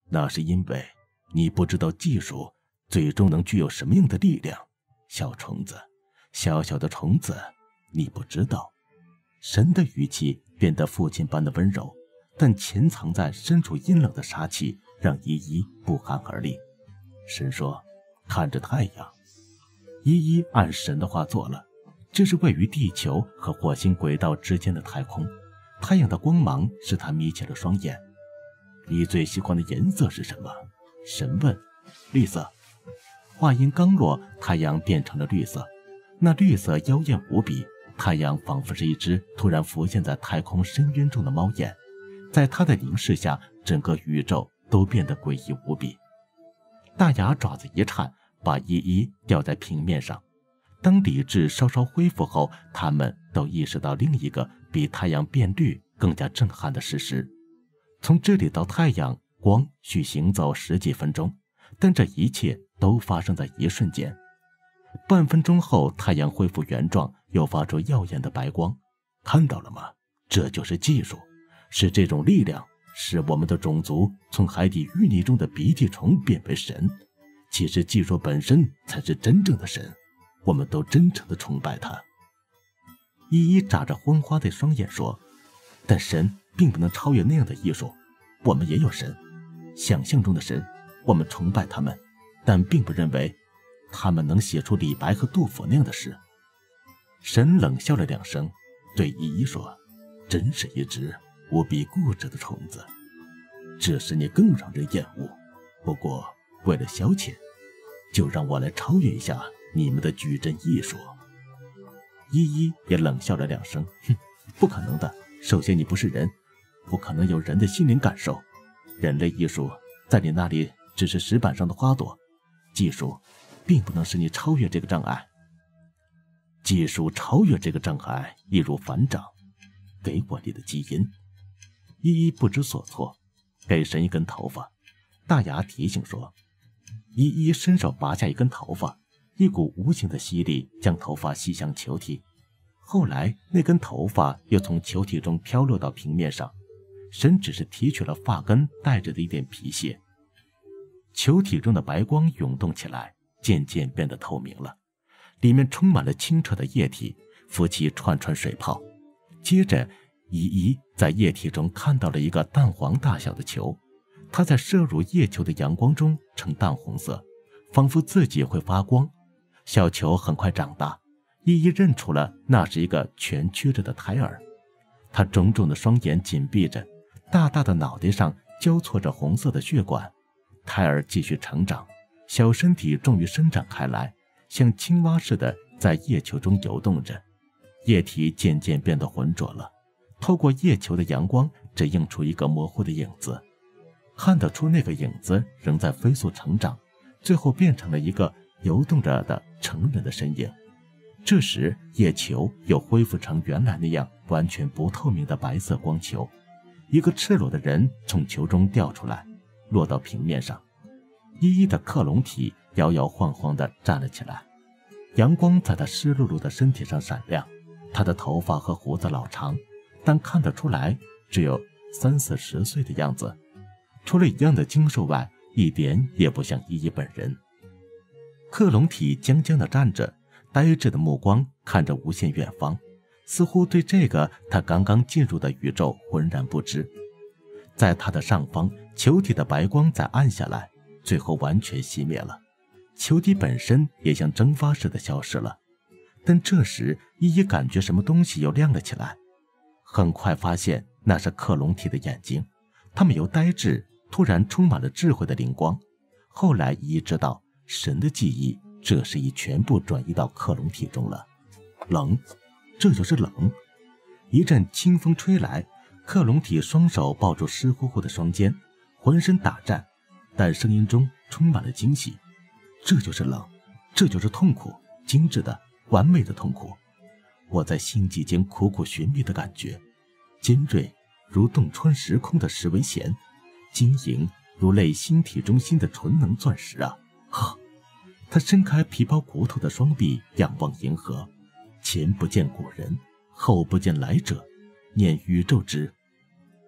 那是因为你不知道技术最终能具有什么样的力量。小虫子，小小的虫子，你不知道。神的语气变得父亲般的温柔，但潜藏在深处阴冷的杀气让依依不寒而栗。神说，看着太阳。依依按神的话做了。这是位于地球和火星轨道之间的太空，太阳的光芒使他眯起了双眼。你最喜欢的颜色是什么？神问。绿色。话音刚落，太阳变成了绿色，那绿色妖艳无比，太阳仿佛是一只突然浮现在太空深渊中的猫眼，在它的凝视下，整个宇宙都变得诡异无比。大牙爪子一颤，把依依吊在平面上。当理智稍稍恢复后，他们都意识到另一个比太阳变绿更加震撼的事实。从这里到太阳，光需行走10几分钟，但这一切都发生在一瞬间。半分钟后，太阳恢复原状，又发出耀眼的白光。看到了吗？这就是技术，是这种力量使我们的种族从海底淤泥中的鼻涕虫变为神。其实技术本身才是真正的神，我们都真诚地崇拜它。依依眨着昏花的双眼说，但神并不能超越那样的艺术，我们也有神，想象中的神，我们崇拜他们，但并不认为他们能写出李白和杜甫那样的诗。神冷笑了2声，对依依说，真是一只无比固执的虫子，这使你更让人厌恶。不过为了消遣，就让我来超越一下你们的矩阵艺术。依依也冷笑了2声，哼，不可能的。首先你不是人，不可能有人的心灵感受，人类艺术在你那里只是石板上的花朵，技术并不能使你超越这个障碍。技术超越这个障碍易如反掌，给我你的基因。依依不知所措，给神一根头发。大牙提醒说。依依伸手拔下一根头发，一股无形的吸力将头发吸向球体，后来那根头发又从球体中飘落到平面上。神只是提取了发根带着的一点皮屑。球体中的白光涌动起来，渐渐变得透明了，里面充满了清澈的液体，浮起串串水泡。接着依依在液体中看到了一个蛋黄大小的球，它在射入液球的阳光中呈淡红色，仿佛自己会发光。小球很快长大，依依认出了那是一个蜷曲着的胎儿。他肿肿的双眼紧闭着，大大的脑袋上交错着红色的血管。胎儿继续成长，小身体终于伸展开来，像青蛙似的在液球中游动着。液体渐渐变得浑浊了，透过液球的阳光只映出一个模糊的影子，看得出那个影子仍在飞速成长，最后变成了一个游动着的成人的身影。这时液球又恢复成原来那样完全不透明的白色光球，一个赤裸的人从球中掉出来，落到平面上。依依的克隆体摇摇晃晃地站了起来，阳光在他湿漉漉的身体上闪亮。他的头发和胡子老长，但看得出来只有30-40岁的样子，除了一样的精瘦外，一点也不像依依本人。克隆体僵僵地站着，呆滞的目光看着无限远方，似乎对这个他刚刚进入的宇宙浑然不知。在他的上方，球体的白光在暗下来，最后完全熄灭了，球体本身也像蒸发似的消失了。但这时依依感觉什么东西又亮了起来，很快发现那是克隆体的眼睛，它们由呆滞突然充满了智慧的灵光。后来依依知道，神的记忆这时已全部转移到克隆体中了。冷，这就是冷。一阵清风吹来，克隆体双手抱住湿乎乎的双肩，浑身打颤，但声音中充满了惊喜。这就是冷，这就是痛苦，精致的完美的痛苦，我在星际间苦苦寻觅的感觉，尖锐如洞穿时空的石为弦，晶莹如类星体中心的纯能钻石啊！哈！他伸开皮包骨头的双臂，仰望银河，前不见古人，后不见来者，念宇宙之。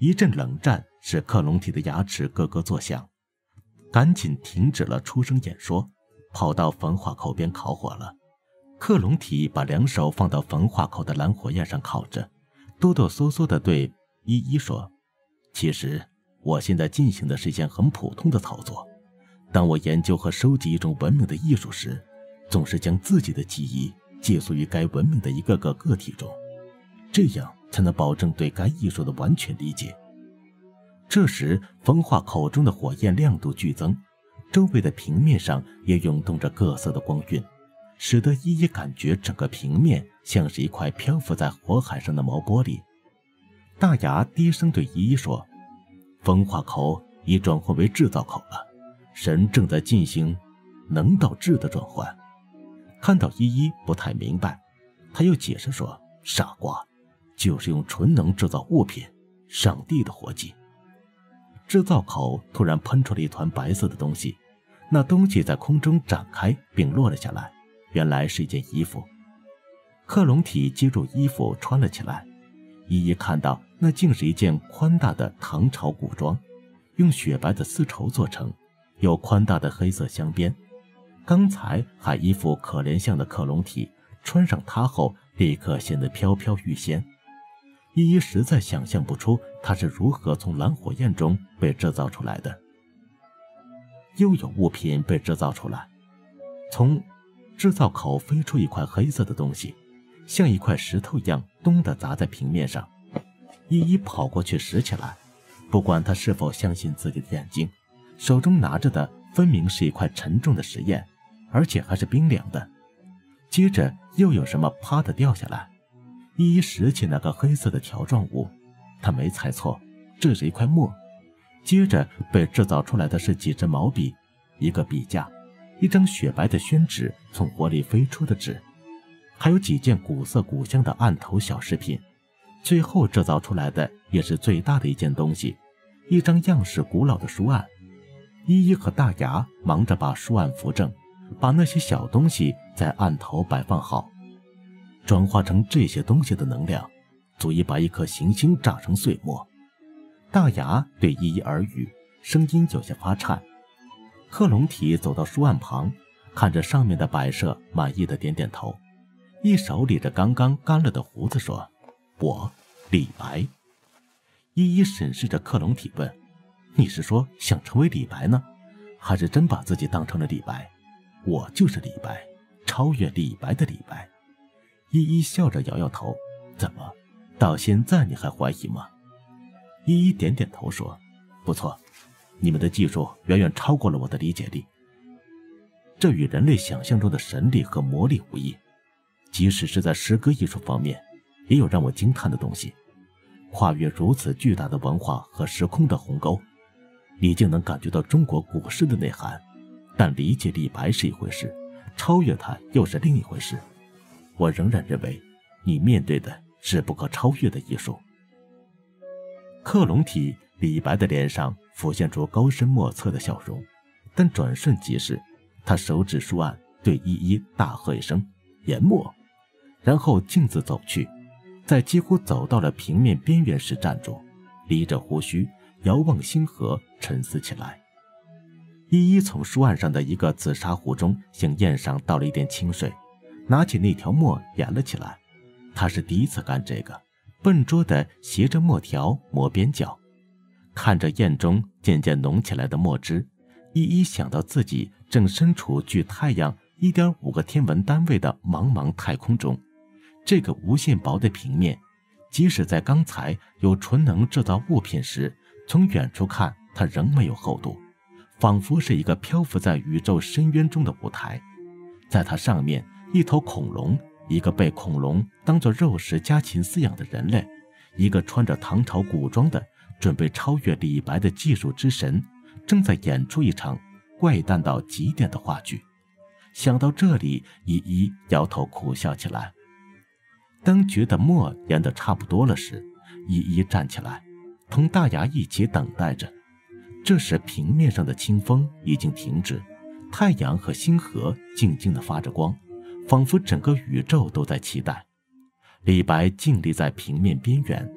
一阵冷战使克隆体的牙齿咯咯作响，赶紧停止了出声演说，跑到焚化口边烤火了。克隆体把两手放到焚化口的蓝火焰上烤着，哆哆嗦嗦地对依依说：其实我现在进行的是一件很普通的操作，当我研究和收集一种文明的艺术时，总是将自己的记忆寄宿于该文明的一个个个体中，这样才能保证对该艺术的完全理解。这时焚化口中的火焰亮度剧增，周围的平面上也涌动着各色的光晕，使得依依感觉整个平面像是一块漂浮在火海上的毛玻璃。大牙低声对依依说：焚化口已转换为制造口了，神正在进行能到智的转换。看到依依不太明白，他又解释说：傻瓜，就是用纯能制造物品，上帝的活计。制造口突然喷出了一团白色的东西，那东西在空中展开并落了下来，原来是一件衣服。克隆体接住衣服穿了起来，依依看到那竟是一件宽大的唐朝古装，用雪白的丝绸做成，有宽大的黑色镶边。刚才还一副可怜相的克隆体穿上它后立刻显得飘飘欲仙。依依实在想象不出它是如何从蓝火焰中被制造出来的。又有物品被制造出来，从制造口飞出一块黑色的东西，像一块石头一样咚地砸在平面上。依依跑过去拾起来，不管他是否相信自己的眼睛，手中拿着的分明是一块沉重的石砚，而且还是冰凉的。接着又有什么啪地掉下来，依依拾起那个黑色的条状物，他没猜错，这是一块墨。接着被制造出来的是几支毛笔，一个笔架，一张雪白的宣纸从火里飞出的纸，还有几件古色古香的案头小饰品。最后制造出来的也是最大的一件东西，一张样式古老的书案。依依和大牙忙着把书案扶正，把那些小东西在案头摆放好。转化成这些东西的能量，足以把一颗行星炸成碎末。大牙对依依耳语，声音有些发颤。克隆体走到书案旁，看着上面的摆设，满意的点点头，一手理着刚刚干了的胡子说：我李白。依依审视着克隆体问：你是说想成为李白呢，还是真把自己当成了李白？我就是李白，超越李白的李白。依依笑着摇摇头：怎么，到现在你还怀疑吗？依依点点头说：不错，你们的技术远远超过了我的理解力，这与人类想象中的神力和魔力无异。即使是在诗歌艺术方面，也有让我惊叹的东西。跨越如此巨大的文化和时空的鸿沟，你竟能感觉到中国古诗的内涵。但理解李白是一回事，超越他又是另一回事。我仍然认为你面对的是不可超越的艺术。克隆体李白的脸上浮现出高深莫测的笑容，但转瞬即逝，他手指书案，对依依大喝一声：研墨！然后径自走去，在几乎走到了平面边缘时站住，理着胡须，遥望星河，沉思起来。依依从书案上的一个紫砂壶中向砚上倒了一点清水，拿起那条墨研了起来。他是第一次干这个，笨拙地携着墨条磨边角，看着砚中渐渐浓起来的墨汁，依依想到自己正身处距太阳 1.5 个天文单位的茫茫太空中。这个无限薄的平面，即使在刚才有纯能制造物品时，从远处看它仍没有厚度，仿佛是一个漂浮在宇宙深渊中的舞台。在它上面，一头恐龙，一个被恐龙当作肉食家禽饲养的人类，一个穿着唐朝古装的准备超越李白的技术之神，正在演出一场怪诞到极点的话剧。想到这里，依依摇头苦笑起来。当觉得墨研得差不多了时，依依站起来，同大牙一起等待着。这时平面上的清风已经停止，太阳和星河静静地发着光，仿佛整个宇宙都在期待。李白静立在平面边缘，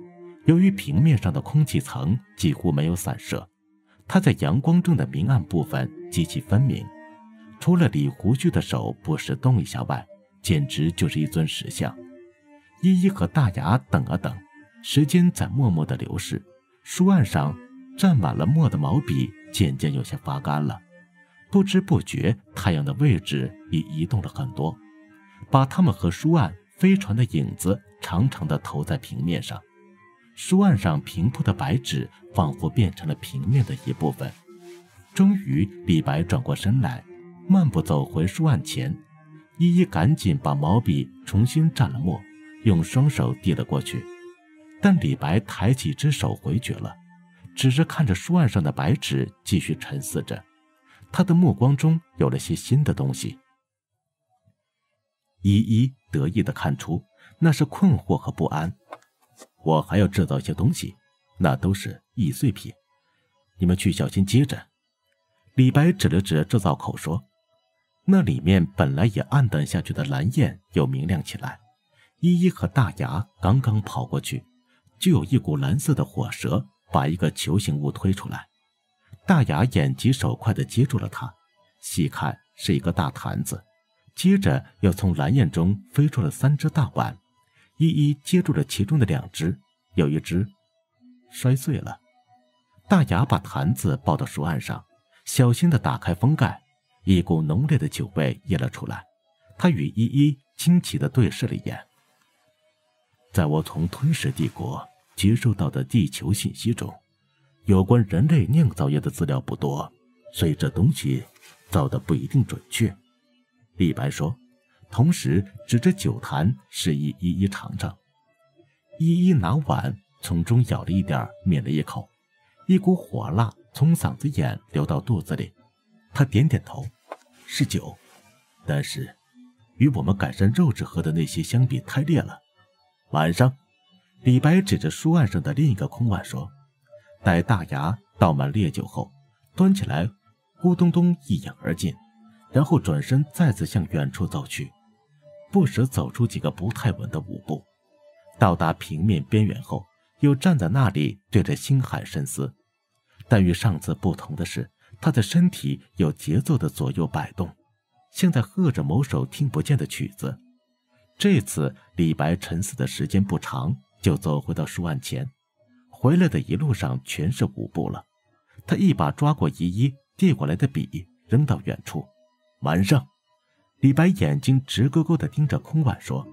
由于平面上的空气层几乎没有散射，它在阳光中的明暗部分极其分明。除了理胡须的手不时动一下外，简直就是一尊石像。依依和大牙等啊等，时间在默默地流逝，书案上沾满了墨的毛笔渐渐有些发干了。不知不觉，太阳的位置已移动了很多，把它们和书案飞船的影子长长地投在平面上。书案上平铺的白纸仿佛变成了平面的一部分。终于，李白转过身来，慢步走回书案前。依依赶紧把毛笔重新蘸了墨，用双手递了过去。但李白抬起只手回绝了，只是看着书案上的白纸继续沉思着。他的目光中有了些新的东西。依依得意地看出那是困惑和不安。我还要制造一些东西，那都是易碎品，你们去小心接着。李白指了指制造口说。那里面本来也暗淡下去的蓝焰又明亮起来。依依和大牙刚刚跑过去，就有一股蓝色的火舌把一个球形物推出来。大牙眼疾手快地接住了它，细看是一个大坛子，接着又从蓝焰中飞出了3只大碗。依依接住了其中的2只，有一只摔碎了。大牙把坛子抱到书案上，小心地打开封盖，一股浓烈的酒味溢了出来。他与依依惊奇地对视了一眼。在我从吞噬帝国接收到的地球信息中，有关人类酿造业的资料不多，所以这东西造的不一定准确。李白说，同时指着酒坛示意依依尝尝。依依拿碗从中舀了一点，抿了一口，一股火辣从嗓子眼流到肚子里。他点点头，是酒，但是与我们改善肉质喝的那些相比太烈了。晚上，李白指着书案上的另一个空碗说，待大牙倒满烈酒后，端起来咕咚咚一饮而尽，然后转身再次向远处走去，不时走出几个不太稳的舞步。到达平面边缘后，又站在那里对着星海深思。但与上次不同的是，他的身体有节奏的左右摆动，像在和着某首听不见的曲子。这次李白沉思的时间不长，就走回到书案前。回来的一路上全是舞步了。他一把抓过依依递过来的笔，扔到远处。晚上，李白眼睛直勾勾地盯着空碗说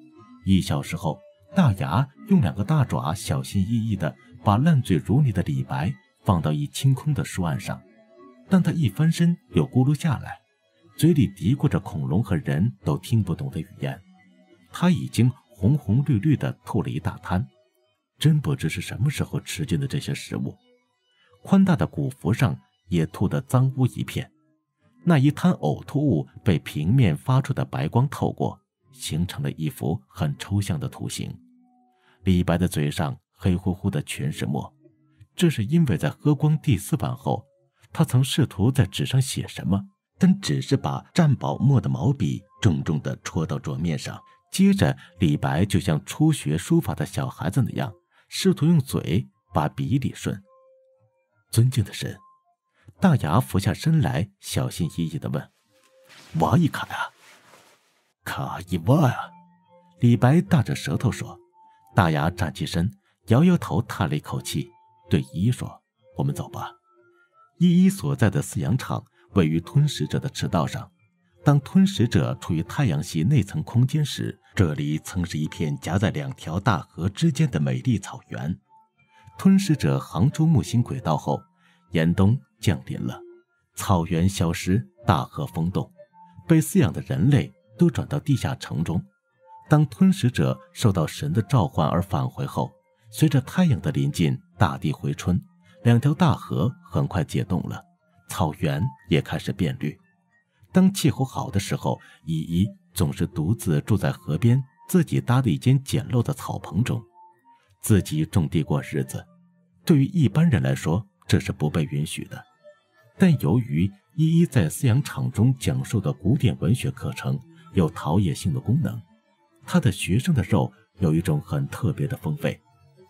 ，1小时后，大牙用2个大爪小心翼翼地把烂醉如泥的李白放到一清空的书案上。但他一翻身又咕噜下来，嘴里嘀咕着恐龙和人都听不懂的语言。他已经红红绿绿地吐了一大滩，真不知是什么时候吃进的这些食物。宽大的古服上也吐得脏污一片，那一滩呕吐物被平面发出的白光透过，形成了一幅很抽象的图形。李白的嘴上黑乎乎的全是墨，这是因为在喝光第4碗后，他曾试图在纸上写什么，但只是把蘸饱墨的毛笔重重地戳到桌面上。接着李白就像初学书法的小孩子那样，试图用嘴把笔理顺。尊敬的神，大牙俯下身来，小心翼翼地问，挖一卡呀？卡一挖呀？李白大着舌头说。大牙站起身，摇摇头，叹了一口气，对依依说，我们走吧。依依所在的饲养场位于吞食者的赤道上。当吞食者处于太阳系内层空间时，这里曾是一片夹在2条大河之间的美丽草原。吞食者航出木星轨道后，严冬降临了，草原消失，大河封冻，被饲养的人类都转到地下城中。当吞食者受到神的召唤而返回后，随着太阳的临近，大地回春，2条大河很快解冻了，草原也开始变绿。当气候好的时候，依依总是独自住在河边自己搭的一间简陋的草棚中，自己种地过日子。对于一般人来说，这是不被允许的。但由于依依在饲养场中讲授的古典文学课程有陶冶性的功能，他的学生的肉有一种很特别的风味，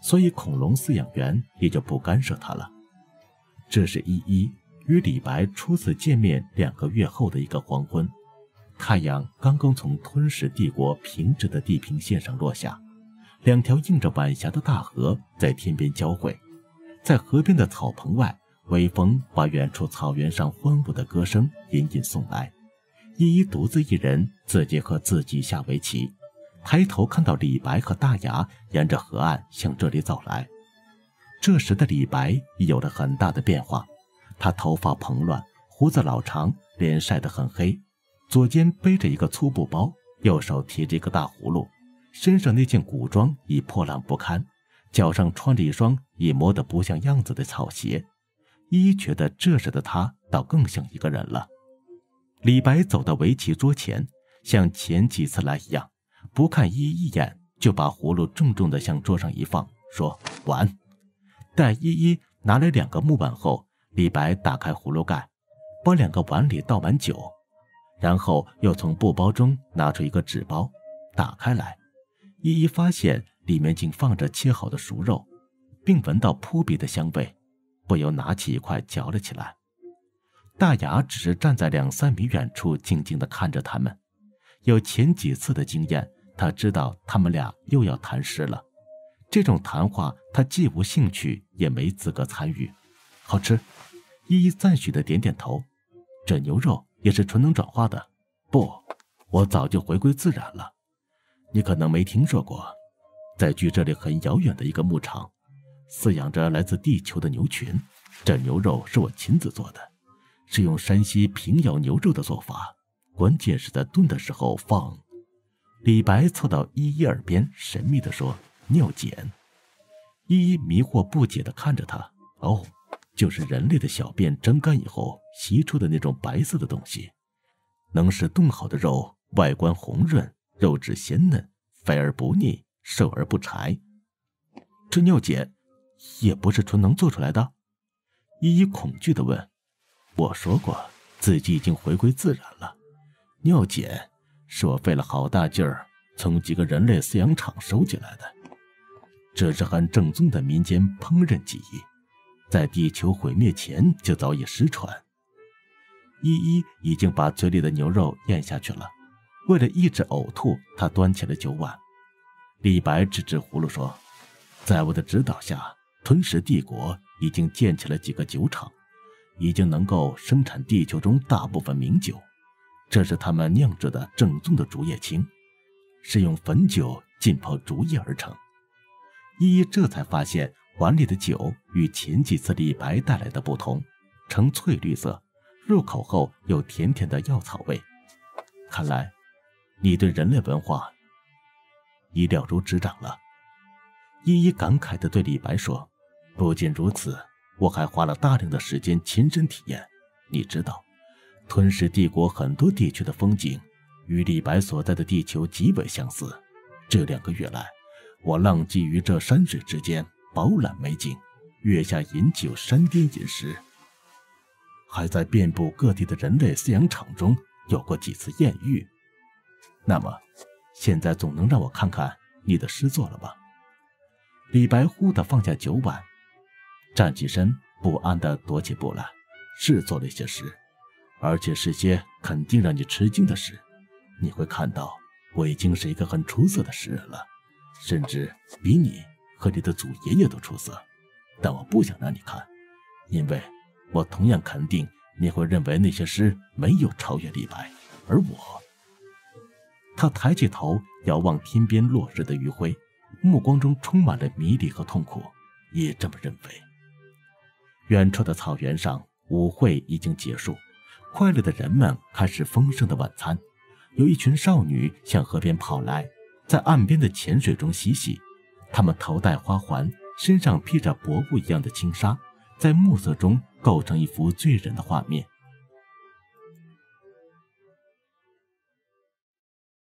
所以恐龙饲养员也就不干涉他了。这是依依与李白初次见面2个月后的一个黄昏，太阳刚刚从吞噬帝国平直的地平线上落下，2条映着晚霞的大河在天边交汇。在河边的草棚外，微风把远处草原上欢舞的歌声隐隐送来。依依独自一人自己和自己下围棋，抬头看到李白和大牙沿着河岸向这里走来。这时的李白已有了很大的变化，他头发蓬乱，胡子老长，脸晒得很黑，左肩背着一个粗布包，右手提着一个大葫芦，身上那件古装已破烂不堪，脚上穿着一双已磨得不像样子的草鞋。依依觉得这时的他倒更像一个人了。李白走到围棋桌前，像前几次来一样，不看依依一眼，就把葫芦重重地向桌上一放，说碗。待依依拿来2个木碗后，李白打开葫芦盖，把2个碗里倒满酒，然后又从布包中拿出一个纸包，打开来，依依发现里面竟放着切好的熟肉，并闻到扑鼻的香味，不由拿起一块嚼了起来。大牙只是站在2-3米远处静静地看着他们，有前几次的经验，他知道他们俩又要谈诗了。这种谈话他既无兴趣也没资格参与。好吃，依依赞许地点点头。这牛肉也是纯能转化的。不，我早就回归自然了。你可能没听说过，在距这里很遥远的一个牧场，饲养着来自地球的牛群。这牛肉是我亲自做的，是用山西平遥牛肉的做法，关键是在炖的时候放。李白凑到依依耳边神秘地说，尿碱。依依迷惑不解地看着他，哦，就是人类的小便蒸干以后吸出的那种白色的东西，能使炖好的肉外观红润，肉质鲜嫩，肥而不腻，瘦而不柴。这尿碱也不是纯能做出来的？依依恐惧地问。我说过自己已经回归自然了，尿碱是我费了好大劲儿从几个人类饲养场收集来的，这是很正宗的民间烹饪技艺，在地球毁灭前就早已失传。依依已经把嘴里的牛肉咽下去了，为了抑制呕吐，他端起了酒碗。李白指指葫芦说，在我的指导下，吞噬帝国已经建起了几个酒厂，已经能够生产地球中大部分名酒，这是他们酿制的正宗的竹叶青，是用汾酒浸泡竹叶而成。依依这才发现碗里的酒与前几次李白带来的不同，呈翠绿色，入口后有甜甜的药草味。看来你对人类文化已了如指掌了。依依感慨地对李白说，不仅如此，我还花了大量的时间亲身体验。你知道，吞噬帝国很多地区的风景与李白所在的地球极为相似。这2个月来，我浪迹于这山水之间，饱览美景，月下饮酒，山巅饮食，还在遍布各地的人类饲养场中有过几次艳遇。那么现在总能让我看看你的诗作了吧？李白忽地放下酒碗，站起身，不安地踱起步来。是做了一些诗，而且是些肯定让你吃惊的诗。你会看到我已经是一个很出色的诗人了，甚至比你和你的祖爷爷都出色。但我不想让你看，因为我同样肯定你会认为那些诗没有超越李白，而我……他抬起头遥望天边落日的余晖，目光中充满了迷离和痛苦，也这么认为。远处的草原上，舞会已经结束，快乐的人们开始丰盛的晚餐。有一群少女向河边跑来，在岸边的浅水中嬉戏。她们头戴花环，身上披着薄雾一样的轻纱，在暮色中构成一幅醉人的画面。